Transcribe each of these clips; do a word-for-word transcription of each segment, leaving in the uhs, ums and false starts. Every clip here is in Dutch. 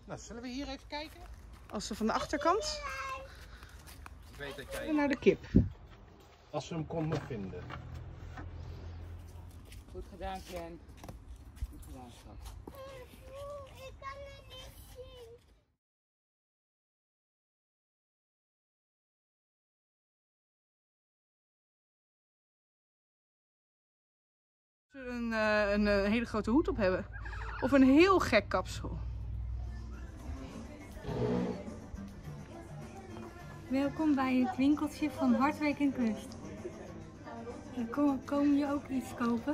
Nou, zullen we hier even kijken? Als ze van de achterkant. Ik weet dat jij... En naar de kip. Als we hem konden vinden. Goed gedaan, Ken. Goed gedaan, schat. Ik kan het niet zien. Ze een, uh, een, een hele grote hoed op hebben. Of een heel gek kapsel. Welkom bij het winkeltje van Hardwerk en Kunst. Kom, kom je ook iets kopen?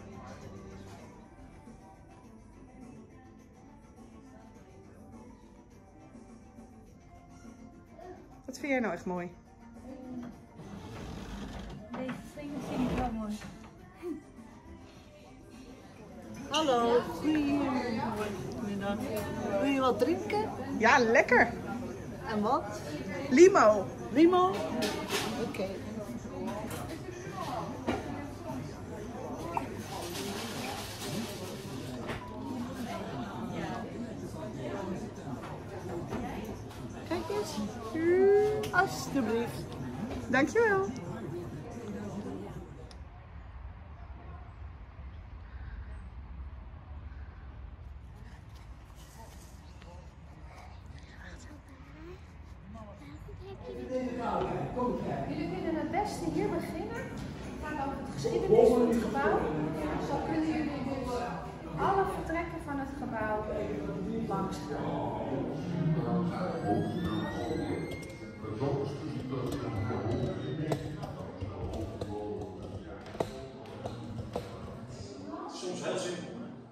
Wat vind jij nou echt mooi? Deze slingers vind ik wel mooi. Hallo, goedemiddag. Wil je wat drinken? Ja, lekker. En wat? Limo. Limo? Oké. Okay. Kijk eens. Alsjeblieft. Dankjewel. Jullie kunnen het beste hier beginnen. Het gaat over het geschiedenis van het gebouw. Zo kunnen jullie dus alle vertrekken van het gebouw langs gaan. Soms heel simpel.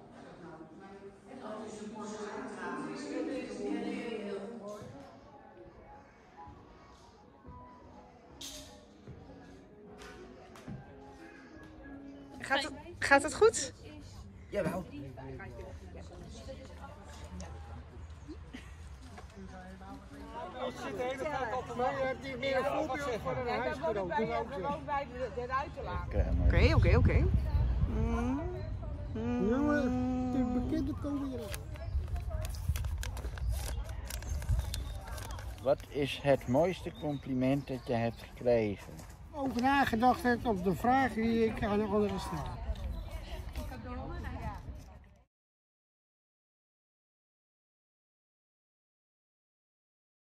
Gaat het, gaat het goed? Jawel. Ik zit de hele tijd op mij. Je hebt hier meer een voorbeeld van een huisgenoot. Gewoon bij de uiterlaat. Oké, oké, oké. Jongen, de bekende komen hier. Wat is het mooiste compliment dat je hebt gekregen? Over nagedacht heb op de vraag die ik aan de anderen stel.